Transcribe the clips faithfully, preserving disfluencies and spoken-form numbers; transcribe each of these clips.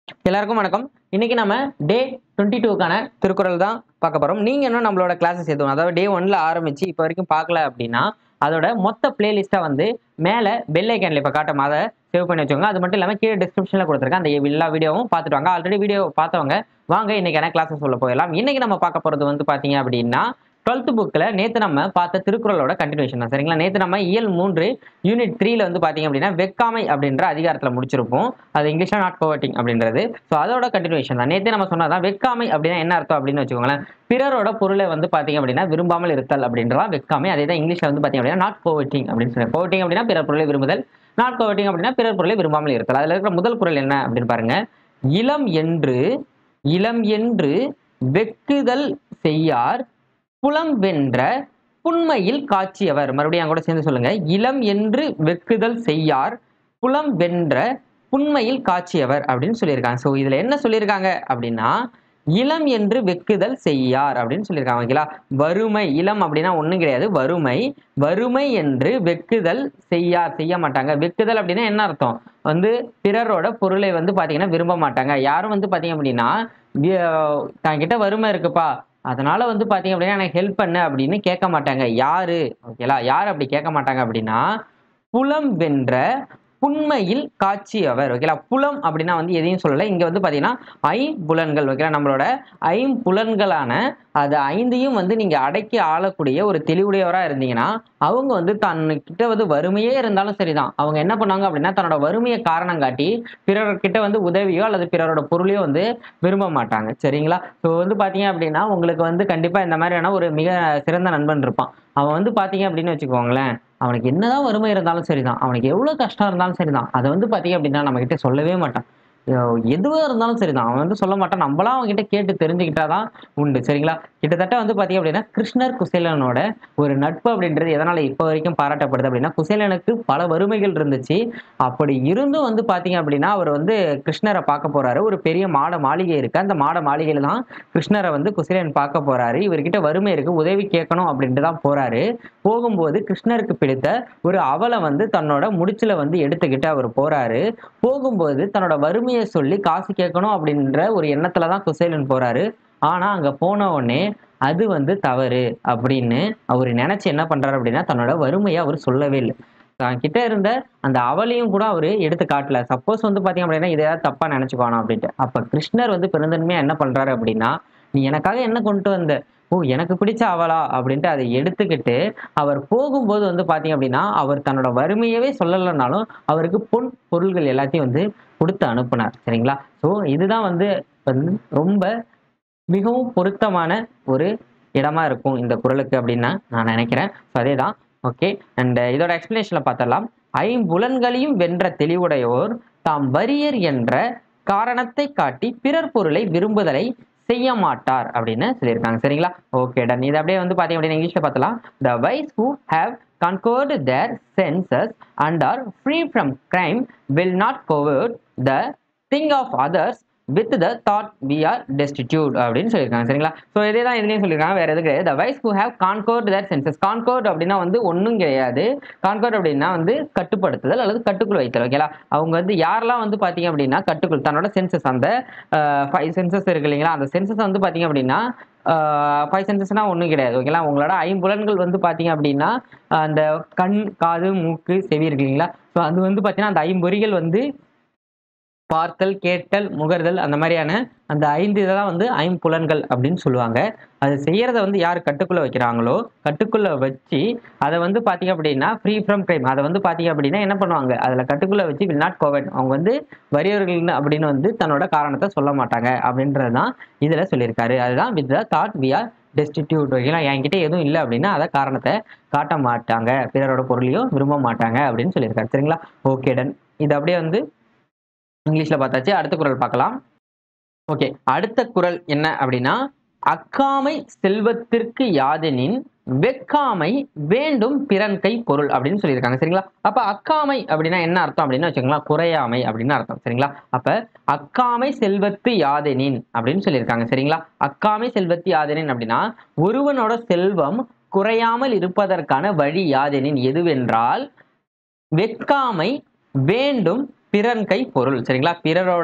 எல்லாருக்கும் வணக்கம். இன்னைக்கு நம்ம டே இருபத்தி இரண்டுக்கான திருக்குறள் தான் பார்க்க போறோம். நீங்க இன்னும் நம்மளோட கிளாஸஸ் எதுவும் அதாவது டே ஒன்ல ஆரம்பிச்சு இப்போ வரைக்கும் பார்க்கல அப்படின்னா அதோட மொத்த பிளேலிஸ்ட்டை வந்து மேலே பெல் ஐக்கான்ல இப்போ காட்டும் அதை சேவ் பண்ணி வச்சுக்கோங்க. அது மட்டும் இல்லாமல் கீழே டிஸ்கிரிப்ஷனில் கொடுத்துருக்கேன். அந்த எல்லா வீடியோவும் பார்த்துட்டு வாங்க. ஆல்ரெடி வீடியோ பார்த்தவங்க வாங்க இன்னைக்கான கிளாஸஸ் உள்ள போயிடலாம். இன்னைக்கு நம்ம பார்க்க போறது வந்து பார்த்தீங்க அப்படின்னா டுவெல்த் புக்ல நேத்து நம்ம பார்த்த திருக்குறளோட கண்டினியூஷன் தான். சரிங்களா? நேத்து நம்ம இயல் மூன்று யூனிட் த்ரீல வந்து பாத்தீங்க அப்படின்னா வெக்காமை அப்படின்ற அதிகாரத்துல முடிச்சிருப்போம். அது இங்கிலீஷ்ல நாட் கோவர்ட்டிங் அப்படின்றது. ஸோ அதோட கண்டினியூஷன் தான். நேத்து நம்ம சொன்னதான் வெக்காமை அப்படின்னா என்ன அர்த்தம் அப்படின்னு வச்சுக்கோங்களேன். பிறரோட பொருளை வந்து பாத்தீங்க அப்படின்னா விரும்பாமல் இருத்தல் அப்படின்றதான் வெக்காமை. அதே தான் இங்கிலீஷ்ல வந்து பாத்தீங்க அப்படின்னா நாட் கோவர்ட்டிங் அப்படின்னு சொல்லுவாங்க. கோவர்ட்டிங் அப்படின்னா பிறர் பொருளை விரும்புதல், நாட் கோவர்ட்டிங் அப்படின்னா பிறர் பொருளை விரும்பாமல் இருத்தல். அதுல இருக்கிற முதல் குறள் என்ன அப்படின்னு பாருங்க. இளம் என்று இளம் என்று வெக்குதல் செய்யார் புலம் வென்ற புண்மையில் காட்சியவர். மறுபடியும் கூட சேர்ந்து சொல்லுங்க. இளம் என்று வெக்குதல் செய்யார் புலம் வென்ற புண்மையில் காட்சியவர் அப்படின்னு சொல்லியிருக்காங்க. ஸோ இதுல என்ன சொல்லியிருக்காங்க அப்படின்னா இளம் என்று வெக்குதல் செய்யார் அப்படின்னு சொல்லியிருக்காங்க. ஓகேங்களா? வறுமை, இளம் அப்படின்னா ஒண்ணும் கிடையாது, வறுமை. வறுமை என்று வெக்குதல் செய்யார், செய்ய மாட்டாங்க. வெக்குதல் அப்படின்னா என்ன அர்த்தம்? வந்து பிறரோட பொருளை வந்து பாத்தீங்கன்னா விரும்ப மாட்டாங்க. யாரும் வந்து பாத்தீங்க அப்படின்னா தன்கிட்ட வறுமை இருக்குப்பா அதனால வந்து பாத்தீங்க அப்படின்னா எனக்கு ஹெல்ப் பண்ணு அப்படின்னு கேட்க மாட்டாங்க. யாரு? ஓகேலா? யார் அப்படி கேட்க மாட்டாங்க அப்படின்னா புலம் வென்ற புண்மையில் காட்சி அவர். ஓகேலா? புலம் அப்படின்னா வந்து எதையும் சொல்லலை. இங்க வந்து பாத்தீங்கன்னா ஐம்புலன்கள். ஓகேலா? நம்மளோட ஐம்புலன்களான அது ஐந்தையும் வந்து நீங்க அடக்கி ஆளக்கூடிய ஒரு தெளிவுடையவரா இருந்தீங்கன்னா அவங்க வந்து தன்கிட்ட வந்து வறுமையே இருந்தாலும் சரிதான், அவங்க என்ன பண்ணாங்க அப்படின்னா தன்னோட வறுமையை காரணம் காட்டி பிறர்கிட்ட வந்து உதவியோ அல்லது பிறரோட பொருளையோ வந்து விரும்ப மாட்டாங்க. சரிங்களா? ஸோ வந்து பாத்தீங்க அப்படின்னா உங்களுக்கு வந்து கண்டிப்பா இந்த மாதிரியான ஒரு மிக சிறந்த நண்பன் இருப்பான். அவன் வந்து பாத்தீங்க அப்படின்னு வச்சுக்கோங்களேன், அவனுக்கு என்னதான் வறுமை இருந்தாலும் சரிதான், அவனுக்கு எவ்வளவு கஷ்டம் இருந்தாலும் சரிதான், அதை வந்து பாத்தீங்க அப்படின்னா நம்ம கிட்ட சொல்லவே மாட்டான். எதுவா இருந்தாலும் சரிதான், அவன் வந்து சொல்ல மாட்டான். நம்மளாம் அவங்க கிட்ட கேட்டு தெரிஞ்சுக்கிட்டாதான் உண்டு. சரிங்களா? கிட்டத்தட்ட வந்து பாத்தீங்க அப்படின்னா கிருஷ்ணர் குசேலனோட ஒரு நட்பு அப்படின்றது எதனால இப்ப வரைக்கும் பாராட்டப்படுது அப்படின்னா குசேலனுக்கு பல வறுமைகள் இருந்துச்சு. அப்படி இருந்தும் வந்து பாத்தீங்க அப்படின்னா அவர் வந்து கிருஷ்ணரை பார்க்க போறாரு. ஒரு பெரிய மாட மாளிகை இருக்கு. அந்த மாட மாளிகையில தான் கிருஷ்ணரை வந்து குசேலன் பார்க்க போறாரு. இவர்கிட்ட வறுமை இருக்கு, உதவி கேட்கணும் அப்படின்ட்டு தான் போறாரு. போகும்போது கிருஷ்ணருக்கு பிடித்த ஒரு அவலை வந்து தன்னோட முடிச்சுல வந்து எடுத்துக்கிட்டு அவர் போறாரு. போகும்போது தன்னோட வறுமையை சொல்லி காசு கேட்கணும் அப்படின்ற ஒரு எண்ணத்துலதான் குசேலன் போறாரு. ஆனா அங்க போன உடனே அது வந்து தவறு அப்படின்னு அவர் நினைச்சு என்ன பண்றாரு அப்படின்னா தன்னோட வறுமையை அவர் சொல்லவே இல்லை. தான் கிட்ட இருந்த அந்த அவளையும் கூட அவரு எடுத்து காட்டல. சப்போஸ் வந்து பாத்தீங்க அப்படின்னா இதையாவது தப்பா நினைச்சுக்கோணும் அப்படின்ட்டு. அப்ப கிருஷ்ணர் வந்து பெருந்தன்மையா என்ன பண்றாரு அப்படின்னா நீ எனக்காக என்ன கொண்டு வந்த, ஓ எனக்கு பிடிச்ச அவளா அப்படின்ட்டு அதை எடுத்துக்கிட்டு அவர் போகும்போது வந்து பாத்தீங்க அப்படின்னா அவர் தன்னோட வறுமையவே சொல்லலைன்னாலும் அவருக்கு பொன் பொருள்கள் எல்லாத்தையும் வந்து கொடுத்து அனுப்புனார். சரிங்களா? ஸோ இதுதான் வந்து வந்து ரொம்ப மிகவும் பொருத்தமான ஒரு இடமா இருக்கும் இந்த குறளுக்கு அப்படின்னு நான் நினைக்கிறேன். ஸோ அதே தான். ஓகே. அண்ட் இதோட எக்ஸ்பிளனேஷன்ல பார்த்தரலாம். ஐம்புலன்களையும் வென்ற தெளிவுடையோர் தாம் வறியர் என்ற காரணத்தை காட்டி பிறர் பொருளை விரும்புதலை செய்ய மாட்டார் அப்படின்னு சொல்லியிருக்காங்க. சரிங்களா? Okay done. இது அப்படியே வந்து பாத்தீங்க அப்படின்னா இங்கிலீஷ்ல பார்த்தலாம். The wise who have conquered their senses and are free from crime will not covet the thing of others with the thought we are destitute அப்படின்னு சொல்லியிருக்காங்க. சரிங்களா? ஸோ இதே தான் இதுலயும் சொல்லியிருக்காங்க, வேற எதுவும் கிடையாது. The wise who have conquered their senses. Conquered அப்படின்னா வந்து ஒன்றும் கிடையாது. Conquered அப்படின்னா வந்து கட்டுப்படுத்துதல் அல்லது கட்டுக்குள் வைத்தல். ஓகேலா? அவங்க வந்து யாரெல்லாம் வந்து பாத்தீங்க அப்படின்னா கட்டுக்குள் தன்னோட சென்சஸ் அந்த ஃபைவ் சென்சஸ் இருக்கு இல்லைங்களா, அந்த சென்சஸ் வந்து பாத்தீங்க அப்படின்னா ஃபைவ் சென்சஸ்னா ஒன்றும் கிடையாது. ஓகேங்களா? உங்களோட ஐம்புலன்கள் வந்து பாத்தீங்க அப்படின்னா அந்த கண், காது, மூக்கு, செவி இருக்கு இல்லைங்களா, ஸோ அது வந்து பாத்தீங்கன்னா அந்த ஐம்பொறிகள் வந்து பார்த்தல், கேட்டல், முகர்தல் அந்த மாதிரியான அந்த ஐந்து இதெல்லாம் வந்து ஐம்புலன்கள் அப்படின்னு சொல்லுவாங்க. அது செய்யறத வந்து யார் கட்டுக்குள்ள வைக்கிறாங்களோ கட்டுக்குள்ள வச்சு அதை வந்து பாத்தீங்க அப்படின்னா ஃப்ரீ ஃப்ரம் கிரைம், அதை வந்து பாத்தீங்க அப்படின்னா என்ன பண்ணுவாங்க, அதுல கட்டுக்குள்ள வச்சு வில் நாட் கோவர்ட், அவங்க வந்து வறியவர்கள் அப்படின்னு வந்து தன்னோட காரணத்தை சொல்ல மாட்டாங்க அப்படின்றதுதான் இதுல சொல்லியிருக்காரு. அதுதான் with the thought we are destitute. ஓகேங்களா? என்கிட்ட எதுவும் இல்லை அப்படின்னா அதை காரணத்தை காட்ட மாட்டாங்க, பிறரோட பொருளையும் விரும்ப மாட்டாங்க அப்படின்னு சொல்லியிருக்காரு. சரிங்களா? Okay done. இது அப்படியே வந்து இங்கிலீஷ்ல பார்த்தாச்சு. அடுத்த குறள் பார்க்கலாம். ஓகே. அடுத்த குறள் என்ன அப்படின்னா அக்காமை செல்வத்திற்கு யாதெனின் வெக்காமை வேண்டும் பிறன் கை பொருள் அப்படின்னு சொல்லியிருக்காங்க. சரிங்களா? அப்ப அக்காமை அப்படின்னா என்ன அர்த்தம் அப்படின்னு வச்சுக்கோங்களா, குறையாமை அப்படின்னு அர்த்தம். சரிங்களா? அப்ப அக்காமை செல்வத்து யாதெனின் அப்படின்னு சொல்லியிருக்காங்க. சரிங்களா? அக்காமை செல்வத்து யாதெனின் அப்படின்னா ஒருவனோட செல்வம் குறையாமல் இருப்பதற்கான வழி யாதெனின் எதுவென்றால் வெக்காமை வேண்டும் பிறன் கை பொருள். சரிங்களா? பிறரோட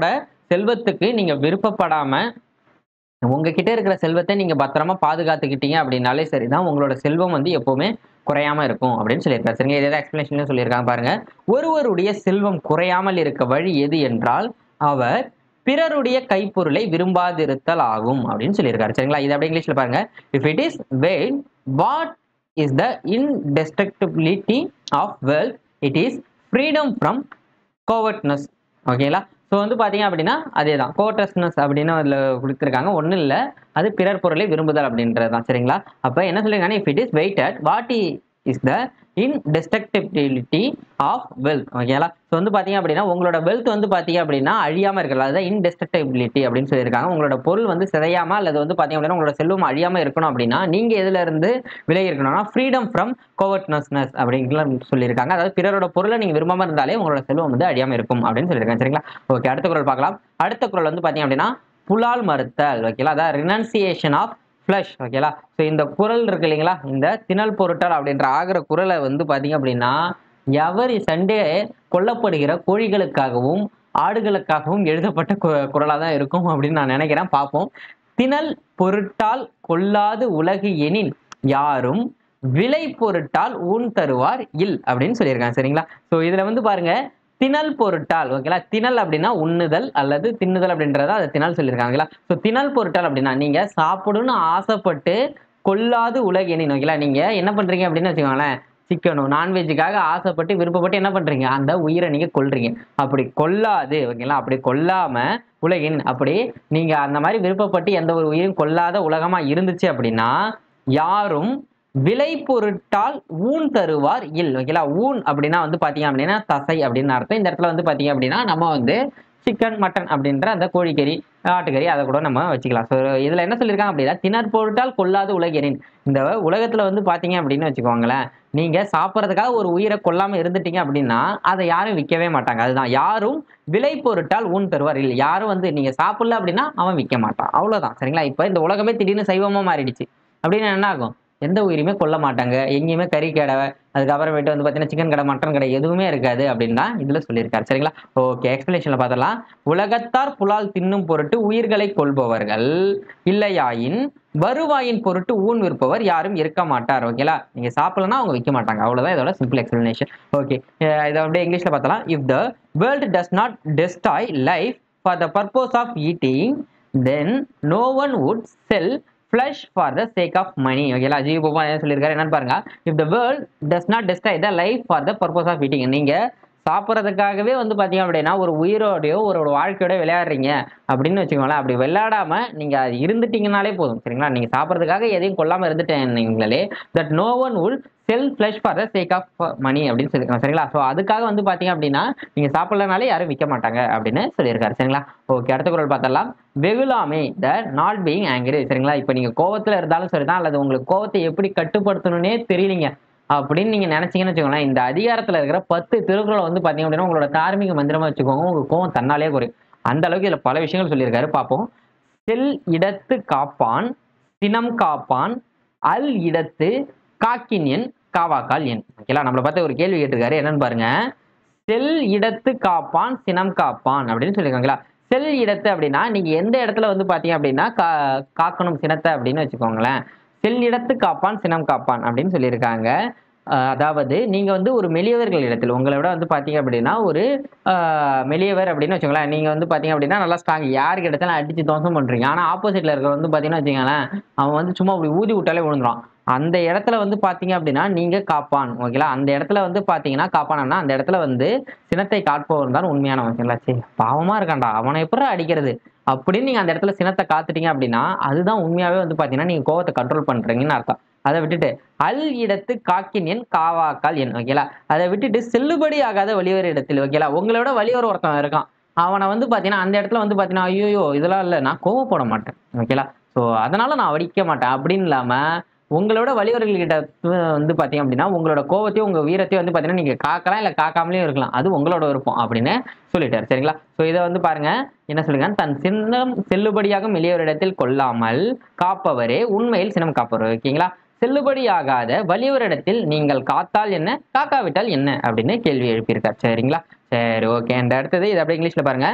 செல்வத்துக்கு நீங்க விருப்பப்படாம உங்ககிட்ட இருக்கிற செல்வத்தை நீங்க பத்திரமா பாதுகாத்துக்கிட்டீங்க அப்படின்னாலே சரிதான், உங்களோட செல்வம் வந்து எப்பவுமே குறையாம இருக்கும் அப்படின்னு சொல்லியிருக்காரு. சரிங்க, இதே எக்ஸ்பிளேஷன்ல சொல்லியிருக்காங்க பாருங்க. ஒருவருடைய செல்வம் குறையாமல் இருக்க வழி எது என்றால் அவர் பிறருடைய கைப்பொருளை விரும்பாதிருத்தல் ஆகும் அப்படின்னு சொல்லியிருக்காரு. சரிங்களா, இது அப்படியே இங்கிலீஷ்ல பாருங்க. If it is wealth, what is the indestructibility of wealth? It is freedom from covetousness. ஓகேங்களா, ஸோ வந்து பார்த்தீங்க அப்படின்னா அதே தான் கோவர்ட்னஸ் அப்படின்னு அதில் கொடுத்துருக்காங்க. ஒன்றும் இல்லை, அது பிறர் பொருளை விரும்புதல் அப்படின்றது தான். சரிங்களா, அப்போ என்ன சொல்லியிருக்காங்கன்னா, if it is weighted what is the indestructibility of wealth. ஓகேங்களா, ஸோ வந்து பார்த்தீங்க அப்படின்னா உங்களோட வெல்த் வந்து பார்த்தீங்க அப்படின்னா அழியாமல் இருக்கலாம், அதுதான் இன்டெஸ்ட்ரக்டிபிலிட்டி அப்படின்னு சொல்லியிருக்காங்க. உங்களோட பொருள் வந்து சிதையாம அல்லது வந்து பார்த்தீங்க அப்படின்னா உங்களோட செல்வம் அழியாமல் இருக்கணும் அப்படின்னா நீங்க எதுல இருந்து விலகி இருக்கணும்னா ஃப்ரீடம் ஃப்ரம் கோவர்ட்னஸ்னஸ் அப்படின்னு சொல்லியிருக்காங்க. அதாவது பிறரோட பொருளை நீங்க விரும்பாம இருந்தாலே உங்களோட செல்வம் வந்து அழியாமல் இருக்கும் அப்படின்னு சொல்லியிருக்காங்க. சரிங்களா, ஓகே, அடுத்த குறள் பார்க்கலாம். அடுத்த குறள் வந்து பார்த்தீங்க அப்படின்னா புலால் மறுத்தல். ஓகேங்களா, அதாவது ரினன்சியேஷன் ஆஃப் ஃப்ளஷ். ஓகேங்களா, ஸோ இந்த குறள் இருக்கு இல்லைங்களா, இந்த திணல் பொருட்டல் அப்படின்ற ஆகிற குறளை வந்து பார்த்தீங்க அப்படின்னா எவரி சண்டே கொல்லப்படுகிற கோழிகளுக்காகவும் ஆடுகளுக்காகவும் எழுதப்பட்ட குறளாக தான் இருக்கும் அப்படின்னு நான் நினைக்கிறேன். பார்ப்போம். திணல் பொருட்டால் கொல்லாது உலகு எனின் யாரும் விலை பொருட்டால் ஊன் தருவார் இல் அப்படின்னு சொல்லியிருக்காங்க. சரிங்களா, ஸோ இதுல வந்து பாருங்க, திணல் பொருட்டால். ஓகேங்களா, திணல் அப்படின்னா உண்ணுதல் அல்லது தின்னுதல் அப்படின்றத அதை திணல் சொல்லியிருக்காங்களா. ஸோ திணல் பொருட்டால் அப்படின்னா நீங்க சாப்பிடுன்னு ஆசைப்பட்டு கொல்லாது உலகெனின். ஓகேங்களா, நீங்க என்ன பண்றீங்க அப்படின்னு வச்சுக்கோங்களேன், சிக்கனும் நான்வெஜ்ஜுக்காக ஆசைப்பட்டு விருப்பப்பட்டு என்ன பண்றீங்க, அந்த உயிரை நீங்க கொல்றீங்க. அப்படி கொல்லாது. ஓகேங்களா, அப்படி கொல்லாம உலகின், அப்படி நீங்க அந்த மாதிரி விருப்பப்பட்டு எந்த ஒரு உயிரும் கொல்லாத உலகமா இருந்துச்சு அப்படின்னா யாரும் விலை பொருட்டால் ஊன் தருவார் இல். ஓகேங்களா, ஊன் அப்படின்னா வந்து பாத்தீங்க அப்படின்னா தசை அப்படின்னு அர்த்தம். இந்த இடத்துல வந்து பாத்தீங்க அப்படின்னா நம்ம வந்து சிக்கன் மட்டன் அப்படின்ற அந்த கோழிக்கறி ஆட்டுக்கறி அதை கூட நம்ம வச்சுக்கலாம். ஸோ இதுல என்ன சொல்லியிருக்காங்க அப்படின்னா திணற் பொருட்டால் கொல்லாது உலகினின். இந்த உலகத்துல வந்து பாத்தீங்க அப்படின்னு வச்சுக்கோங்களேன், நீங்க சாப்பிட்றதுக்காக ஒரு உயிரை கொல்லாம இருந்துட்டீங்க அப்படின்னா அதை யாரும் விற்கவே மாட்டாங்க. அதுதான் யாரும் விலை பொருட்டால் ஊன் தருவார் இல்லை. யாரும் வந்து நீங்க சாப்பிடல அப்படின்னா அவன் விற்க மாட்டான், அவ்வளவுதான். சரிங்களா, இப்ப இந்த உலகமே திடீர்னு சைவமா மாறிடுச்சு அப்படின்னு என்ன ஆகும், எந்த உயிருமே கொல்ல மாட்டாங்க, எங்கேயுமே கறி கடை, அதுக்கப்புறமேட்டு வந்து பார்த்தீங்கன்னா சிக்கன் கடை மட்டன் கடை எதுவுமே இருக்காது அப்படின்னு தான் இதுல சொல்லியிருக்காரு. சரிங்களா, ஓகே, எக்ஸ்பிளேஷன்ல பார்த்தலாம். உலகத்தார் புலால் தின்னும் பொருட்டு உயிர்களை கொள்பவர்கள் இல்லையாயின் வருவாயின் பொருட்டு ஊன் விற்பவர் யாரும் இருக்க மாட்டார். ஓகேலா, நீங்க சாப்பிடலன்னா அவங்க விற்க மாட்டாங்க, அவ்வளவுதான் இதோட சிம்பிள் எக்ஸ்பிளனேஷன். ஓகே, இதை அப்படியே இங்கிலீஷ்ல பார்த்தலாம். If the world does not destroy life for the purpose of eating then no one would sell flesh for the sake of money. ஓகேங்களா, ஜி போபா என்ன சொல்லியிருக்காரு என்னன்னு பாருங்க. if the world does not destroy the life for the purpose of eating, நீங்க சாப்பிட்றதுக்காகவே வந்து பாத்தீங்க அப்படின்னா ஒரு உயிரோடையோ ஒரு வாழ்க்கையோட விளையாடுறீங்க அப்படின்னு வச்சுக்கோங்களேன். அப்படி விளையாடாம நீங்க அது இருந்துட்டீங்கனாலே போதும். சரிங்களா, நீங்க சாப்பிட்றதுக்காக எதையும் கொல்லாம இருந்துட்டீங்களே, that no one will sell flesh for the sake of money அப்படின்னு சொல்லியிருக்காங்க. சரிங்களா, ஸோ அதுக்காக வந்து பாத்தீங்க அப்படின்னா நீங்க சாப்பிடலனாலே யாரும் விற்க மாட்டாங்க அப்படின்னு சொல்லியிருக்காரு. சரிங்களா, ஓகே, அடுத்த குறள் பார்த்தலாம். வெகுலாமை த நாட் பீயிங் ஆங்கிரி. சரிங்களா, இப்போ நீங்க கோவத்துல இருந்தாலும் சரிதான், அல்லது உங்களுக்கு கோவத்தை எப்படி கட்டுப்படுத்தணும்னே தெரியலீங்க அப்படின்னு நீங்க நினைச்சீங்கன்னு வச்சுக்கோங்களேன், இந்த அதிகாரத்துல இருக்கிற பத்து திருக்குறளை வந்து பாத்தீங்க அப்படின்னா உங்களோட தார்மீக மந்திரமா வச்சுக்கோங்க, உங்க கோவம் தன்னாலே குறையும். அந்த அளவுக்கு இதுல பல விஷயங்கள் சொல்லியிருக்காரு. பார்ப்போம். செல் இடத்து காப்பான் சினம் காப்பான் அல் இடத்து காக்கின் என் காவாக்கால் என். ஓகேலா, நம்மளை பார்த்து ஒரு கேள்வி கேட்டிருக்காரு, என்னன்னு பாருங்க. செல் இடத்து காப்பான் சினம் காப்பான் அப்படின்னு சொல்லியிருக்காங்களா. செல் இடத்து அப்படின்னா நீங்க எந்த இடத்துல வந்து பாத்தீங்க அப்படின்னா கா காக்கணும் சினத்தை அப்படின்னு வச்சுக்கோங்களேன். செல் இடத்து காப்பான் சினம் காப்பான் அப்படின்னு சொல்லியிருக்காங்க. அதாவது நீங்க வந்து ஒரு மெலியவர்கள் இடத்தில் உங்களை விட வந்து பாத்தீங்க அப்படின்னா ஒரு ஆஹ் மெலியவர் அப்படின்னு வச்சுக்கோங்களேன். நீங்க வந்து பாத்தீங்க அப்படின்னா நல்லா ஸ்ட்ராங், யாருக்கு இடத்துல அடிச்சு தோசம் பண்றீங்க, ஆனா ஆப்போசிட்ல இருக்க வந்து பாத்தீங்கன்னா வச்சுக்கோங்களேன் அவன் வந்து சும்மா அப்படி ஊதி விட்டாலே விழுந்துடும். அந்த இடத்துல வந்து பாத்தீங்க அப்படின்னா நீங்க காப்பான். ஓகேங்களா, அந்த இடத்துல வந்து பாத்தீங்கன்னா காப்பானா அந்த இடத்துல வந்து சினத்தை காட்பவர் தான் உண்மையானவன். ஓகேங்களா, சரி பாவமா இருக்கான்டா அவனை எப்படி அடிக்கிறது அப்படின்னு நீங்க அந்த இடத்துல சினத்தை காத்துட்டீங்க அப்படின்னா அதுதான் உண்மையாவே வந்து பாத்தீங்கன்னா நீங்க கோவத்தை கண்ட்ரோல் பண்றீங்கன்னு அர்த்தம். அதை விட்டுட்டு அல் இடத்து காக்கின் என் காவாக்கால் என். ஓகேலா, அதை விட்டுட்டு செல்லுபடி ஆகாத வலிவர் இடத்தில். ஓகேலா, உங்களோட வலிவர் ஒருத்தன் இருக்கான், அவனை வந்து பாத்தீங்கன்னா அந்த இடத்துல வந்து பாத்தீங்கன்னா ஐயோ இதெல்லாம் இல்லை நான் கோவப்பட மாட்டேன். ஓகேலா, ஸோ அதனால நான் வடிக்க மாட்டேன் அப்படின்னு இல்லாம உங்களோட வலிவர்கள்கிட்ட வந்து பாத்தீங்க அப்படின்னா உங்களோட கோவத்தையும் உங்க வீரத்தையும் வந்து பாத்தீங்கன்னா நீங்க காக்கலாம் இல்ல காக்காமலேயும் இருக்கலாம், அது உங்களோட விருப்பம் அப்படின்னு சொல்லிட்டாரு. சரிங்களா, ஸோ இதை வந்து பாருங்க என்ன சொல்லுங்க, தன் சின்னம் செல்லுபடியாக மெலியவரிடத்தில் கொள்ளாமல் காப்பவரே உண்மையில் சினம் காப்பவர். ஓகேங்களா, செல்லுபடியாகாத வலியவரிடத்தில் நீங்கள் காத்தால் என்ன காக்காவிட்டால் என்ன அப்படின்னு கேள்வி எழுப்பியிருக்காரு. சரிங்களா, சரி ஓகே. இந்த அடுத்தது இது அப்படியே இங்கிலீஷ்ல பாருங்க.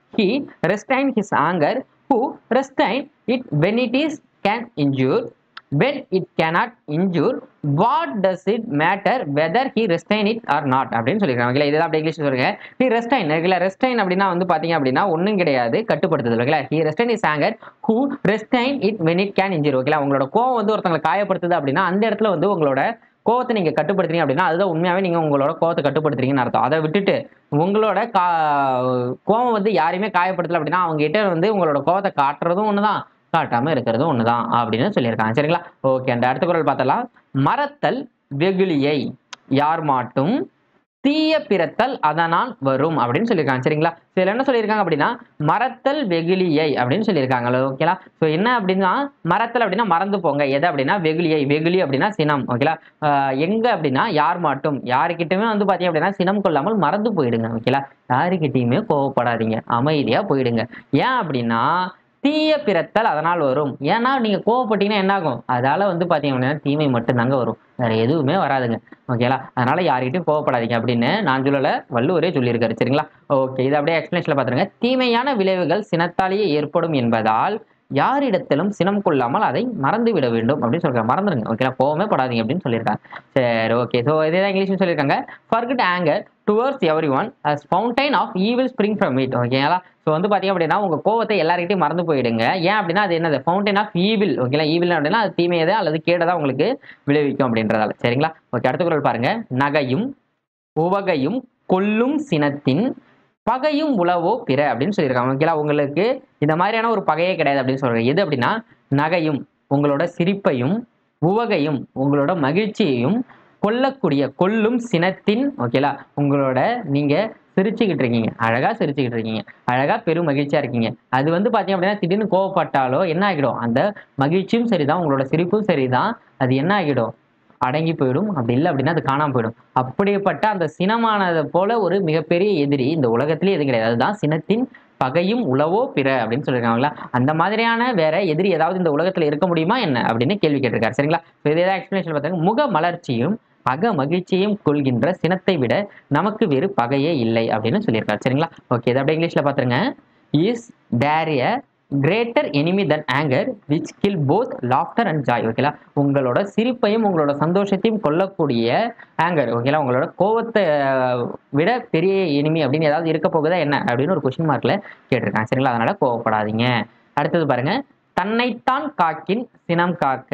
he restrain his anger, who restrain it when it is can injure, when it cannot injure, what does it matter whether he restrain it or not அப்படின்னு சொல்லிருக்காங்க. ஓகேங்களா, இதெல்லாம் அப்படியே இங்கிலீஷ் சொல்லுங்க. he restrain ஓகேங்களா, restrain அப்படின்னா வந்து பாத்தீங்க அப்படின்னா ஒண்ணும் கிடையாது, கட்டுப்படுத்துதல். ஓகேங்களா, he restrain his anger, who restrain it when it can injure. ஓகேங்களா, உங்களோட கோவம் வந்து ஒருத்தங்களை காயப்படுத்துது அப்படின்னா அந்த இடத்துல வந்து உங்களோட கோவத்தை நீங்க கட்டுப்படுத்துறீங்க அப்படின்னா அதுதான் உண்மையாவே நீங்க உங்களோட கோவத்தை கட்டுப்படுத்துறீங்கன்னு அர்த்தம். அதை விட்டுட்டு உங்களோட கா கோவம் வந்து யாரையுமே காயப்படுத்தல அப்படின்னா அவங்க கிட்ட வந்து உங்களோட கோவத்தை காட்டுறதும் ஒண்ணுதான், காட்டாம இருக்கிறதும் ஒண்ணுதான் அப்படின்னு சொல்லியிருக்காங்க. சரிங்களா, ஓகே. அந்த அடுத்த குறள் பார்த்தலாம். மறத்தல் வெகுளியை யார் மாட்டும், தீய பிறத்தல் அதனால் வரும் அப்படின்னு சொல்லியிருக்காங்க. சரிங்களா, இதுல என்ன சொல்லியிருக்காங்க அப்படின்னா மறத்தல் வெகுளியை அப்படின்னு சொல்லியிருக்காங்க. ஓகேலா, ஸோ என்ன அப்படின்னா மறத்தல் அப்படின்னா மறந்து போங்க, எது அப்படின்னா வெகுளியை, வெகுளி அப்படின்னா சினம். ஓகேலா, எங்க அப்படின்னா யார் மாட்டும், யாருக்கிட்டுமே வந்து பாத்தீங்க அப்படின்னா சினம் கொள்ளாமல் மறந்து போயிடுங்க. ஓகேலா, யாருக்கிட்டையுமே கோவப்படாதீங்க, அமைதியா போயிடுங்க. ஏன் அப்படின்னா தீய பிறத்தல் அதனால் வரும். ஏன்னா நீங்க கோவப்பட்டீங்கன்னா என்ன ஆகும், அதால வந்து பாத்தீங்க அப்படின்னா தீமை மட்டும்தாங்க வரும், வேற எதுவுமே வராதுங்க. ஓகேலா, அதனால யார்கிட்டையும் கோவப்படாதீங்க அப்படின்னு நான் சொல்லல, வள்ளுவரே சொல்லியிருக்காரு. சரிங்களா, ஓகே. இது அப்படியே எக்ஸ்பிளேஷன்ல பாத்துருங்க. தீமையான விளைவுகள் சினத்தாலேயே ஏற்படும் என்பதால் யாரிடத்திலும் சினம் கொள்ளாமல் அதை மறந்து விட வேண்டும் அப்படின்னு சொல்றாங்க. மறந்துடுங்க. ஓகேலா, கோவமே படாதீங்க அப்படின்னு சொல்லியிருக்காங்க. சரி, ஓகே. ஸோ இதே இங்கிலீஷ் சொல்லியிருக்காங்க. forget anger towards everyone as fountain of evil spring from it. ஓகேங்களா, ஸோ வந்து பாத்தீங்க அப்படின்னா உங்க கோவத்தை எல்லார்கிட்டையும் மறந்து போயிடுங்க. ஏன் அப்படின்னா அது என்னது, ஃபவுண்டைன் ஆஃப் ஈவில். ஓகேங்களா, ஈவில் அப்படின்னா அது தீமையதை அல்லது கேடதான் உங்களுக்கு விளைவிக்கும் அப்படின்றதால. சரிங்களா, ஓகே. அடுத்த குறள் பாருங்க. நகையும் உவகையும் கொல்லும் சினத்தின் பகையும் உளவோ பிற அப்படின்னு சொல்லியிருக்காங்க. ஓகேங்களா, உங்களுக்கு இந்த மாதிரியான ஒரு பகையே கிடையாது அப்படின்னு சொல்றாங்க. எது அப்படின்னா நகையும் உங்களோட சிரிப்பையும், உவகையும் உங்களோட மகிழ்ச்சியையும், கொல்லக்கூடிய கொல்லும் சினத்தின். ஓகேலா, உங்களோட நீங்க சிரிச்சுக்கிட்டு இருக்கீங்க, அழகா சிரிச்சுக்கிட்டு இருக்கீங்க, அழகா பெரும் மகிழ்ச்சியா இருக்கீங்க, அது வந்து பாத்தீங்க அப்படின்னா திடீர்னு கோவப்பட்டாலோ என்ன ஆகிடும், அந்த மகிழ்ச்சியும் சரிதான் உங்களோட சிரிப்பும் சரிதான், அது என்ன ஆகிடும், அடங்கி போயிடும். அப்படி இல்லை அப்படின்னா அது காணாம போயிடும். அப்படிப்பட்ட அந்த சினமானதை போல ஒரு மிகப்பெரிய எதிரி இந்த உலகத்திலேயே எது கிடையாது. அதுதான் சினத்தின் பகையும் உளவோ பிற அப்படின்னு சொல்லியிருக்காங்களா. அந்த மாதிரியான வேற எதிரி ஏதாவது இந்த உலகத்துல இருக்க முடியுமா என்ன அப்படின்னு கேள்வி கேட்டிருக்காரு. சரிங்களா, இதேதான் எக்ஸ்பிளேஷன் பார்த்தாங்க. முக மலர்ச்சியும் அக மகிழ்ச்சியும் கொள்கின்ற சினத்தை விட நமக்கு வேறு பகையே இல்லை அப்படின்னு சொல்லியிருக்காரு. சரிங்களா, ஓகே. இது அப்படியே இங்கிலீஷ்ல பாத்துருங்க. Is there a greater enemy than anger which kill both laughter and joy. ஓகேலா, உங்களோட சிரிப்பையும் உங்களோட சந்தோஷத்தையும் கொல்லக்கூடிய ஆங்கர். ஓகேலா, உங்களோட கோவத்தை விட பெரிய எனிமி அப்படின்னு ஏதாவது இருக்க போகுதா என்ன அப்படின்னு ஒரு கொஸ்டின் மார்க்ல கேட்டிருக்காங்க. சரிங்களா, அதனால கோவப்படாதீங்க. அடுத்தது பாருங்க. தன்னைத்தான் காக்கின் சினம் காக்க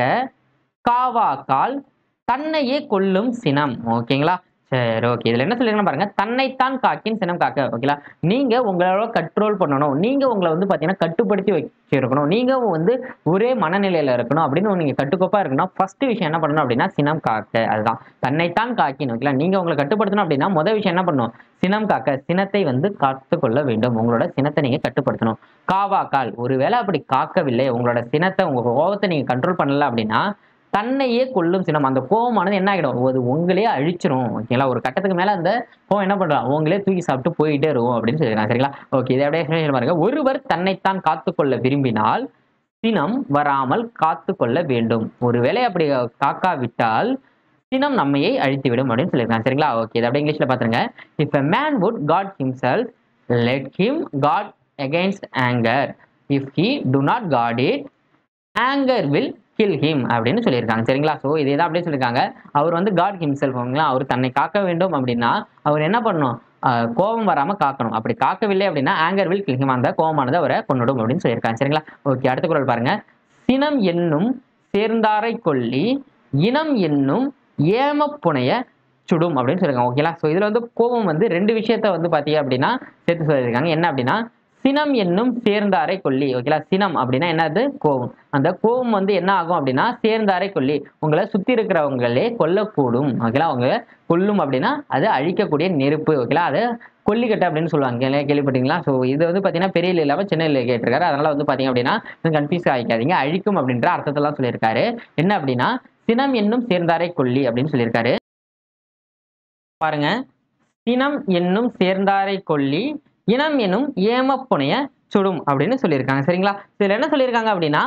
காவாக்கால் தன்னையே கொல்லும் சினம். ஓகேங்களா, சரி, ஓகே. இதுல என்ன சொல்லிருக்கணும் பாருங்க. தன்னைத்தான் காக்கின் சினம் காக்க. ஓகேங்களா, நீங்க உங்களோட கண்ட்ரோல் பண்ணணும், நீங்க உங்களை வந்து பாத்தீங்கன்னா கட்டுப்படுத்தி வச்சிருக்கணும், நீங்க வந்து ஒரே மனநிலையில இருக்கணும் அப்படின்னு நீங்க கட்டுக்கோப்பா இருக்கணும். ஃபர்ஸ்ட் விஷயம் என்ன பண்ணணும் அப்படின்னா சினம் காக்க. அதுதான் தன்னைத்தான் காக்கின். ஓகேங்களா, நீங்க உங்களை கட்டுப்படுத்தணும் அப்படின்னா முதல் விஷயம் என்ன பண்ணணும், சினம் காக்க, சினத்தை வந்து காத்து கொள்ள வேண்டும். உங்களோட சினத்தை நீங்க கட்டுப்படுத்தணும். காவாக்கால், ஒருவேளை அப்படி காக்கவில்லை, உங்களோட சினத்தை உங்க கோபத்தை நீங்க கண்ட்ரோல் பண்ணல அப்படின்னா தன்னையே கொல்லும் சினம். அந்த கோபமானது என்ன ஆகிடும், அது உங்களே அழிச்சிரும். ஓகேங்களா, ஒரு கட்டத்துக்கு மேல அந்த கோவம் என்ன பண்றான், உங்களே தூக்கி சாப்பிட்டு போயிட்டே இருக்கும் அப்படின்னு சொல்லியிருக்காங்க. சரிங்களா, ஓகே. இதை அப்படியே பாருங்க. ஒருவர் தன்னைத்தான் காத்துக்கொள்ள விரும்பினால் சினம் வராமல் காத்து கொள்ள வேண்டும். ஒருவேளை அப்படி காக்காவிட்டால் சினம் நம்மையை அழித்துவிடும் அப்படின்னு சொல்லியிருக்காங்க. சரிங்களா, ஓகே. இதை அப்படியே இங்கிலீஷ்ல பாத்துருங்க. If a man would guard himself, let him guard against anger. If he do not guard it, anger will kill him அப்படின்னு சொல்லியிருக்காங்க. சரிங்களா, ஸோ இதே தான் அப்படியே சொல்லியிருக்காங்க. அவர் வந்து காட் ஹிம்செல்ஃப், அவர் தன்னை காக்க வேண்டும் அப்படின்னா அவர் என்ன பண்ணணும், கோபம் வராம காக்கணும். அப்படி காக்கவில்லை அப்படின்னா ஆங்கர் வில் கில் ஹிம், அந்த கோபமானது அவரை கொன்னுடும் அப்படின்னு சொல்லியிருக்காங்க. சரிங்களா, ஓகே. அடுத்த குறள் பாருங்க. சினம் என்னும் சேர்ந்தாரை கொல்லி இனம் என்னும் ஏம புனைய சுடும் அப்படின்னு சொல்லியிருக்காங்க. ஓகேங்களா, ஸோ இதுல வந்து கோபம் வந்து ரெண்டு விஷயத்த வந்து பாத்தீங்க அப்படின்னா சேர்த்து சொல்லியிருக்காங்க. என்ன அப்படின்னா சினம் என்னும் சேர்ந்தாரை கொல்லி. ஓகேலா, சினம் அப்படின்னா என்னது, கோபம். அந்த கோபம் வந்து என்ன ஆகும் அப்படின்னா சேர்ந்தாரை கொல்லி, உங்களை சுத்தி இருக்கிறவங்களே கொல்லக்கூடும். ஓகேலா, அவங்க கொல்லும் அப்படின்னா அது அழிக்கக்கூடிய நெருப்பு. ஓகேலா, அது கொல்லிக்கட்டை அப்படின்னு சொல்லுவாங்க, கேள்விப்பட்டீங்களா. ஸோ இது வந்து பாத்தீங்கன்னா பெரிய இல்லாம சின்ன இல்லை கேட்டிருக்காரு. அதனால வந்து பாத்தீங்க அப்படின்னா கன்ஃபியூஸ் ஆகிக்காதீங்க, அழிக்கும் அப்படின்ற அர்த்தத்தெல்லாம் சொல்லியிருக்காரு. என்ன அப்படின்னா சினம் என்னும் சேர்ந்தாரை கொல்லி அப்படின்னு சொல்லியிருக்காரு. பாருங்க. சினம் என்னும் சேர்ந்தாரை கொல்லி இனம் எனும் ஏம புனைய சுடும் அப்படின்னு சொல்லியிருக்காங்க. சரிங்களா, இதுல என்ன சொல்லியிருக்காங்க அப்படின்னா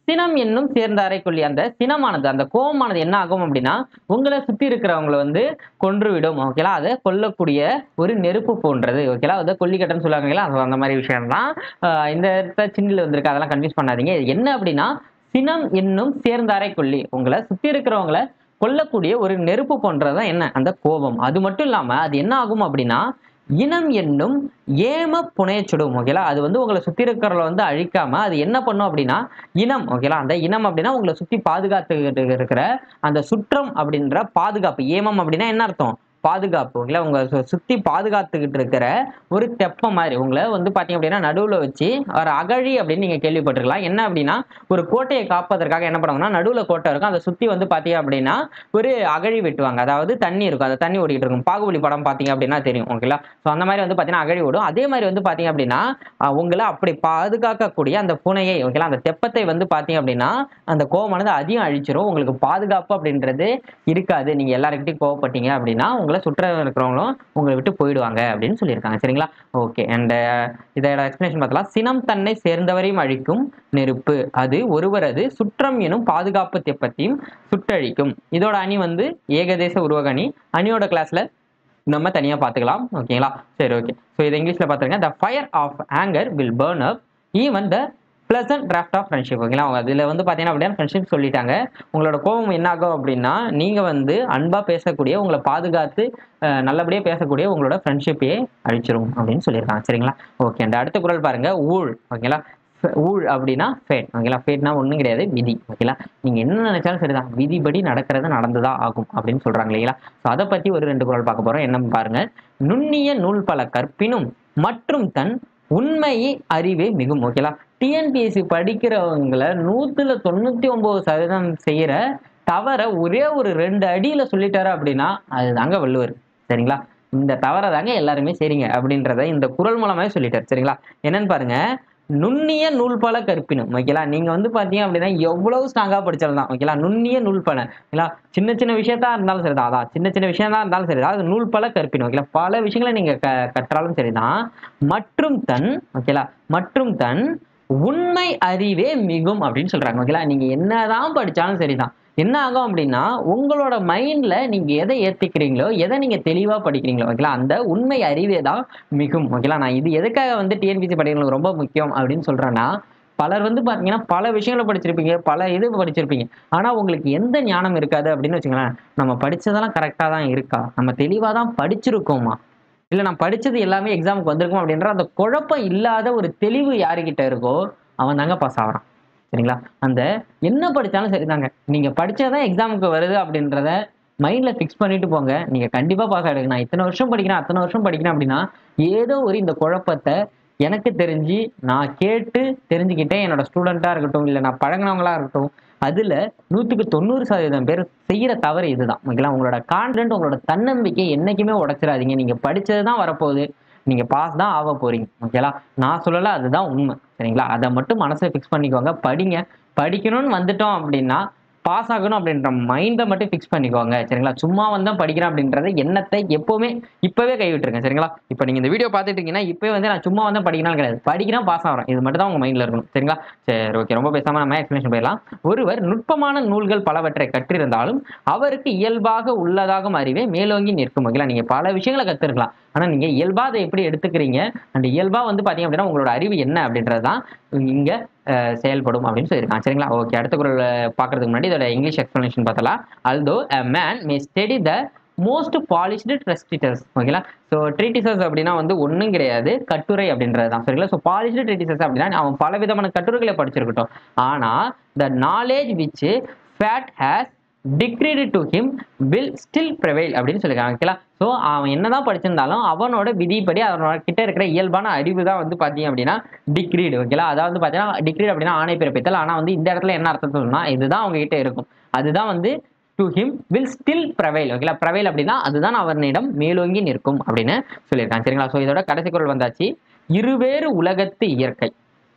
சினம் என்னும் சேர்ந்த அறைக்குள்ளி. அந்த சினமானது அந்த கோபமானது என்ன ஆகும் அப்படின்னா உங்களை சுத்தி இருக்கிறவங்களை வந்து கொன்றுவிடும். ஓகேலா, அதை கொல்லக்கூடிய ஒரு நெருப்பு போன்றது. ஓகேலா, அதை கொல்லிக்கட்டைன்னு சொல்லுவாங்களா, அந்த மாதிரி விஷயம் தான் இந்த இடத்துல சின்னில் வந்திருக்கு. அதெல்லாம் கன்ஃபியூஸ் பண்ணாதீங்க. என்ன அப்படின்னா சினம் என்னும் சேர்ந்த அறைக்குள்ளி, உங்களை சுத்தி இருக்கிறவங்களை கொல்லக்கூடிய ஒரு நெருப்பு போன்றதுதான் என்ன அந்த கோபம். அது மட்டும் இல்லாம அது என்ன ஆகும் அப்படின்னா இனம் என்னும் ஏம புனையச்சுடும். ஓகேலா, அது வந்து உங்களை சுத்தி இருக்கிறவங்களை வந்து அழிக்காம அது என்ன பண்ணும் அப்படின்னா இனம். ஓகேலா, அந்த இனம் அப்படின்னா உங்களை சுத்தி பாதுகாத்துக்கிட்டு இருக்கிற அந்த சுற்றம் அப்படின்ற பாதுகாப்பு. ஏமம் அப்படின்னா என்ன அர்த்தம்? பாதுகாப்பு. ஓகேலா, உங்க சுத்தி பாதுகாத்துக்கிட்டு இருக்கிற ஒரு தெப்பம் மாதிரி உங்களை வந்து பாத்தீங்க அப்படின்னா நடுவுல வச்சு ஒரு அகழி அப்படின்னு நீங்க கேள்விப்பட்டிருக்கலாம். என்ன அப்படின்னா ஒரு கோட்டையை காப்பதற்காக என்ன பண்ணுவாங்கன்னா நடுவுல கோட்டை இருக்கும், அதை சுத்தி வந்து பாத்தீங்க அப்படின்னா ஒரு அகழி வெட்டுவாங்க. அதாவது தண்ணி இருக்கும், அந்த தண்ணி ஓடிக்கிட்டு இருக்கும். பாகுபலி படம் பாத்தீங்க அப்படின்னா தெரியும். ஓகேலா, ஸோ அந்த மாதிரி வந்து பாத்தீங்கன்னா அகழி ஓடும். அதே மாதிரி வந்து பாத்தீங்க அப்படின்னா உங்களை அப்படி பாதுகாக்கக்கூடிய அந்த புனையை, ஓகேலா, அந்த தெப்பத்தை வந்து பாத்தீங்க அப்படின்னா அந்த கோபமானது அதிகம் அழிச்சிரும். உங்களுக்கு பாதுகாப்பு அப்படின்றது இருக்காது. நீங்க எல்லாருக்கிட்டையும் கோவப்பட்டீங்க அப்படின்னா உங்களை சுற்ற இருக்கிறவங்களும் உங்களை விட்டு போயிடுவாங்க அப்படின்னு சொல்லியிருக்காங்க. சரிங்களா? ஓகே, அண்ட் இதோட எக்ஸ்பிளேஷன் பார்த்தலாம். சினம் தன்னை சேர்ந்தவரையும் அழிக்கும் நெருப்பு, அது ஒருவரது சுற்றம் எனும் பாதுகாப்பு தெப்பத்தையும் சுட்டழிக்கும். இதோட அணி வந்து ஏகதேச உருவக அணி. அணியோட கிளாஸ்ல நம்ம தனியா பார்த்துக்கலாம். ஓகேங்களா? சரி, ஓகே. ஸோ இதை இங்கிலீஷ்ல பார்த்துருங்க. The fire of anger will burn up even the pleasant draught of friendship. ஓகேங்களா, அதில் வந்து பார்த்தீங்கன்னா அப்படின்னா ஃப்ரெண்ட்ஷிப் சொல்லிட்டாங்க. உங்களோட கோபம் என்ன ஆகும் அப்படின்னா நீங்கள் வந்து அன்பாக பேசக்கூடிய உங்களை பாதுகாத்து நல்லபடியாக பேசக்கூடிய உங்களோட ஃப்ரெண்ட்ஷிப்பையே அழிச்சிரும் அப்படின்னு சொல்லியிருக்காங்க. சரிங்களா? ஓகே, அந்த அடுத்த குறள் பாருங்க. ஊழ். ஓகேங்களா, ஊழ் அப்படின்னா ஃபேட். ஓகேங்களா, ஃபேட்னா ஒன்றும் கிடையாது, விதி. ஓகேங்களா, நீங்கள் என்ன நினைச்சாலும் சரிதான், விதிபடி நடக்கிறது நடந்துதான் ஆகும் அப்படின்னு சொல்றாங்க இல்லைங்களா? ஸோ அதை பற்றி ஒரு ரெண்டு குறள் பார்க்க போகிறோம். என்னன்னு பாருங்க. நுண்ணிய நூல் பல கற்பினும் மற்றும் தன் உண்மை அறிவே மிகும். ஓகேலா, டிஎன்பிஎஸ்சி படிக்கிறவங்களை நூத்துல தொண்ணூத்தி ஒன்பது சதவீதம் செய்யற தவற ஒரே ஒரு ரெண்டு அடியில சொல்லிட்டாரு அப்படின்னா அது தாங்க வள்ளுவர். சரிங்களா? இந்த தவறை தாங்க எல்லாருமே சரிங்க அப்படின்றத இந்த குறள் மூலமாவே சொல்லிட்டாரு. சரிங்களா? என்னன்னு பாருங்க. நுண்ணிய நூல் பல கற்பினும். ஓகேலா, நீங்க வந்து பாத்தீங்க அப்படின்னா எவ்வளவு ஸ்ட்ராங்கா படிச்சாலும் தான். ஓகேலா, நுண்ணிய நூல் பல. ஓகேலா, சின்ன சின்ன விஷயத்தா இருந்தாலும் சரிதான். அதான் சின்ன சின்ன விஷயம் தான் இருந்தாலும் சரிதான், அது நூல் பல கற்பினும். ஓகேலா, பல விஷயங்களை நீங்க கற்றாலும் சரிதான். மற்றும் தன், ஓகேலா, மற்றும் தன் உண்மை அறிவே மிகும் அப்படின்னு சொல்றாங்க. ஓகேலா, நீங்க என்னதான் படிச்சாலும் சரிதான், என்ன ஆகும் அப்படின்னா உங்களோட மைண்ட்ல நீங்க எதை ஏத்திக்கிறீங்களோ, எதை நீங்க தெளிவா படிக்கிறீங்களோ, ஓகேலா, அந்த உண்மை அறிவே தான் மிகும். ஓகேலா, நான் இது எதுக்காக வந்து டிஎன்பிஎஸ்சி படிக்கிறவங்களுக்கு ரொம்ப முக்கியம் அப்படின்னு சொல்றேன்னா, பலர் வந்து பாத்தீங்கன்னா பல விஷயங்களை படிச்சிருப்பீங்க, பல இது படிச்சிருப்பீங்க, ஆனா உங்களுக்கு எந்த ஞானம் இருக்காது அப்படின்னு வச்சுங்களேன். நம்ம படிச்சதெல்லாம் கரெக்டா தான் இருக்கா, நம்ம தெளிவா தான் படிச்சிருக்கோமா, இல்ல நான் படிச்சது எல்லாமே எக்ஸாமுக்கு வந்திருக்கும் அப்படின்ற அந்த குழப்பம் இல்லாத ஒரு தெளிவு யாருக்கிட்ட இருக்கோ அவன் தாங்க பாஸ் ஆகிறான். சரிங்களா? அந்த என்ன படிச்சாலும் சரிதாங்க, நீங்க படிச்சாதான் எக்ஸாமுக்கு வருது அப்படின்றத மைண்ட்ல பிக்ஸ் பண்ணிட்டு போங்க, நீங்க கண்டிப்பா பாஸ் ஆகிடுங்க. நான் இத்தனை வருஷம் படிக்கிறேன், அத்தனை வருஷம் படிக்கிறேன் அப்படின்னா ஏதோ ஒரு இந்த குழப்பத்தை எனக்கு தெரிஞ்சு நான் கேட்டு தெரிஞ்சுக்கிட்டேன். என்னோட ஸ்டூடெண்டா இருக்கட்டும், இல்லை நான் பழகினவங்களா இருக்கட்டும், அதுல நூற்றுக்கு தொண்ணூறு சதவீதம் பேர் செய்யற தவறு இதுதான். ஓகேங்களா, உங்களோட கான்ஃபிடென்ட், உங்களோட தன்னம்பிக்கை என்னைக்குமே உடைச்சிடாதீங்க. நீங்க படிச்சதுதான் வரப்போகுது, நீங்க பாஸ் தான் ஆக போறீங்க. ஓகேலா, நான் சொல்லல, அதுதான் உண்மை. சரிங்களா? அதை மட்டும் மனசுல பிக்ஸ் பண்ணிக்கோங்க. படிங்க. படிக்கணும்னு வந்துட்டோம் அப்படின்னா பாஸ் ஆகணும் அப்படின்ற மைண்டை மட்டும் பிக்ஸ் பண்ணிக்கோங்க. சரிங்களா? சும்மா வந்தா படிக்கிறேன் அப்படின்றத எண்ணத்தை எப்பவுமே இப்பவே கைவிட்டுருங்க. சரிங்களா? இப்போ நீங்க இந்த வீடியோ பார்த்துட்டு இருக்கீங்கன்னா இப்பவே வந்து நான் சும்மா வந்தா படிக்கணும் கிடையாது, படிக்கிறேன் பாஸ் ஆகிறேன், இது மட்டும் தான் உங்க மைண்ட்ல இருக்கணும். சரிங்களா? சரி, ஓகே, ரொம்ப பேசாம நம்ம எக்ஸ்பிளேஷன் போயிடலாம். ஒருவர் நுட்பமான நூல்கள் பலவற்றை கற்றிருந்தாலும் அவருக்கு இயல்பாக உள்ளதாகும் அறிவே மேலோங்கி நிற்கும். ஓகேலா, நீங்க பல விஷயங்களை கத்துருக்கலாம், ஆனா நீங்க இயல்பா அதை எப்படி எடுத்துக்கிறீங்க, அந்த இயல்பா வந்து பாத்தீங்க அப்படின்னா உங்களோட அறிவு என்ன அப்படின்றதுதான் இங்க செயல்படும் அப்படின்னு சொல்லியிருக்காங்க. சரிங்களா? ஓகே, அடுத்த குறள் பாக்குறதுக்கு முன்னாடி இதோட இங்கிலீஷ் எக்ஸ்பிளனேஷன் பார்த்தலாம். although a man may study the most polished treatises. ஓகேலா, ஸோ ட்ரீட்டிசஸ் அப்படின்னா வந்து ஒன்றும் கிடையாது, கட்டுரை அப்படின்றது தான். சரிங்களா? ஸோ பாலிஷ்டு ட்ரீட்டிசஸ் அப்படின்னா அவன் பல விதமான கட்டுரைகளை படிச்சிருக்கட்டும், ஆனா the knowledge which fat has decreed to him will still prevail அப்படின்னு சொல்லியிருக்காங்க. ஓகேலா, ஸோ அவன் என்னதான் படிச்சிருந்தாலும் அவனோட விதிப்படி அவனோட கிட்ட இருக்கிற இயல்பான அறிவு தான் வந்து பார்த்தீங்க அப்படின்னா டிக்ரீடு. ஓகேலா, அதாவது பார்த்தீங்கன்னா டிக்ரீட் அப்படின்னா ஆணை பிறப்பித்தல். ஆனால் வந்து இந்த இடத்துல என்ன அர்த்தம் சொன்னா இதுதான் அவங்க கிட்ட இருக்கும், அதுதான் வந்து to him will still prevail. ஓகேலா, ப்ரவைல் அப்படின்னா அதுதான் அவனிடம் மேலோங்கி நிற்கும் அப்படின்னு சொல்லியிருக்காங்க. சரிங்களா? ஸோ இதோட கடைசி குறள் வந்தாச்சு. இருவேறு உலகத்து இயற்கை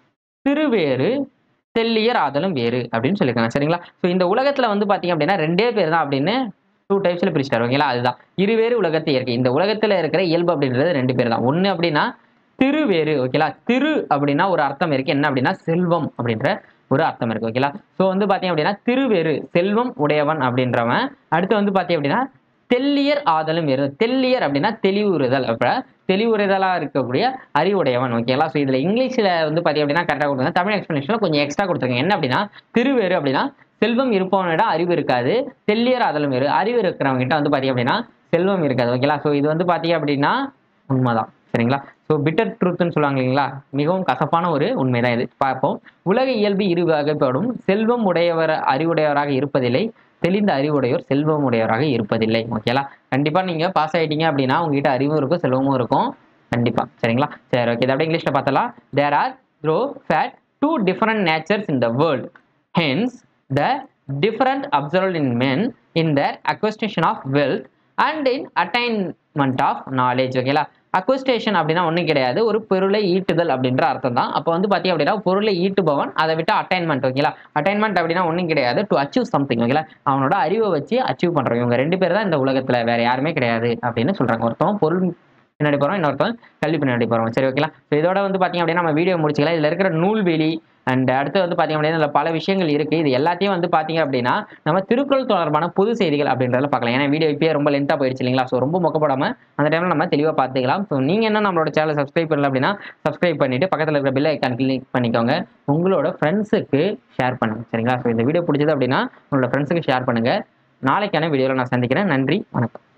திருவேறு தெல்லியர் ஆதலும் வேறு அப்படின்னு சொல்லியிருக்காங்க. சரிங்களா? ஸோ இந்த உலகத்துல வந்து பாத்தீங்க அப்படின்னா ரெண்டே பேர் தான் அப்படின்னு டூ டைப்ஸ்ல பிரிச்சுட்டாரு. ஓகேங்களா, அதுதான் இருவேறு உலகத்து இயற்கை. இந்த உலகத்துல இருக்கிற இயல்பு அப்படின்றது ரெண்டு பேர் தான். ஒண்ணு அப்படின்னா திருவேறு. ஓகேலா, திரு அப்படின்னா ஒரு அர்த்தம் இருக்கு, என்ன அப்படின்னா செல்வம் அப்படின்ற ஒரு அர்த்தம் இருக்கு. ஓகேங்களா? ஸோ வந்து பார்த்தீங்க அப்படின்னா திருவேறு செல்வம் உடையவன் அப்படின்றவன். அடுத்து வந்து பார்த்தீங்க அப்படின்னா தெள்ளியர் ஆதலும் வேறு. தெள்ளியர் அப்படின்னா தெளிவுறுதல். அப்ப தெளிவுறுதலா இருக்கக்கூடிய அறிவுடையவன். ஓகேங்களா? ஸோ இதுல இங்கிலீஷ்ல வந்து பார்த்தீங்க அப்படின்னா கரெக்டாக கொடுத்துருங்க. தமிழ் எக்ஸ்பிளனேஷன்ல கொஞ்சம் எக்ஸ்ட்ரா கொடுத்துருங்க. என்ன அப்படின்னா திருவேறு அப்படின்னா செல்வம் இருப்பவனிடம் அறிவு இருக்காது. தெள்ளியர் ஆதலும் வேறு. அறிவு இருக்கிறவங்க கிட்ட வந்து பார்த்தீங்க அப்படின்னா செல்வம் இருக்காது. ஓகேங்களா? ஸோ இது வந்து பார்த்தீங்க அப்படின்னா உண்மைதான். சரிங்களா? ஸோ பிட்டர் ட்ரூத்னு சொல்லுவாங்க இல்லைங்களா? மிகவும் கசப்பான ஒரு உண்மைதான் இது. பார்ப்போம். உலக இயல்பு இரு வகைப்படும். செல்வம் உடையவர் அறிவுடையவராக இருப்பதில்லை. தெளிந்த அறிவுடையோர் செல்வம் உடையவராக இருப்பதில்லை. ஓகேங்களா? கண்டிப்பா நீங்க பாஸ் ஆயிட்டீங்க அப்படின்னா உங்ககிட்ட அறிவும் இருக்கும், செல்வமும் இருக்கும். கண்டிப்பா. சரிங்களா? சரி, ஓகே. இதை அப்படியே இங்கிலீஷ்ல பார்த்தலாம். There are through fate two different natures in the world. Hence the different observed in men in their acquisition of wealth and in attainment of knowledge. ஓகேங்களா? அக்வஸ்டேஷன் அப்படின்னா ஒன்றும் கிடையாது, ஒரு பொருளை ஈட்டுதல் அப்படின்ற அர்த்தம் தான். அப்போ வந்து பார்த்தீங்க அப்படின்னா பொருளை ஈட்டுபவன், அதை விட்டு அட்டைன்மெண்ட். ஓகேங்களா? அட்டைன்மெண்ட் அப்படின்னா ஒன்றும் கிடையாது, டு அச்சீவ் சம்திங். ஓகேங்களா? அவனோட அறிவை வச்சு அச்சீவ் பண்றோம். இவங்க ரெண்டு பேர் தான் இந்த உலகத்துல, வேற யாருமே கிடையாது அப்படின்னு சொல்றாங்க. ஒருத்தவன் பொருள் பின்னாடி போறோம், இன்னொருத்தவன் கல்வி பின்னாடி போறோம். சரி, ஓகேங்களா? ஸோ இதோட வந்து பார்த்தீங்க அப்படின்னா நம்ம வீடியோ முடிச்சுக்கலாம். இதுல இருக்கிற நூல்வெளி அண்ட் அடுத்து வந்து பார்த்தீங்க அப்படின்னா இதுல பல விஷயங்கள் இருக்கு. இது எல்லாத்தையும் வந்து பார்த்தீங்க அப்படின்னா நம்ம திருக்குறள் தொடர்பான பொது செய்திகள் அப்படின்றத பார்க்கலாம். ஏன்னா வீடியோ இப்பயே ரொம்ப லென்த்தா போயிடுச்சு இல்லைங்களா? ஸோ ரொம்ப மொக்கப்படாம அந்த டைம்ல நம்ம தெளிவாக பார்த்துக்கலாம். ஸோ நீங்க என்ன நம்மளோட சேனலை சப்ஸ்கிரைப் பண்ணல அப்படின்னா சப்ஸ்கிரைப் பண்ணிட்டு பக்கத்தில் இருக்கிற பெல் ஐக்கான் கிளிக் பண்ணிக்கோங்க. உங்களோட ஃப்ரெண்ட்ஸுக்கு ஷேர் பண்ணுங்க. சரிங்களா? ஸோ இந்த வீடியோ பிடிச்சது அப்படின்னா உங்களோட ஃப்ரெண்ட்ஸுக்கு ஷேர் பண்ணுங்க. நாளைக்கான வீடியோவில் நான் சந்திக்கிறேன். நன்றி, வணக்கம்.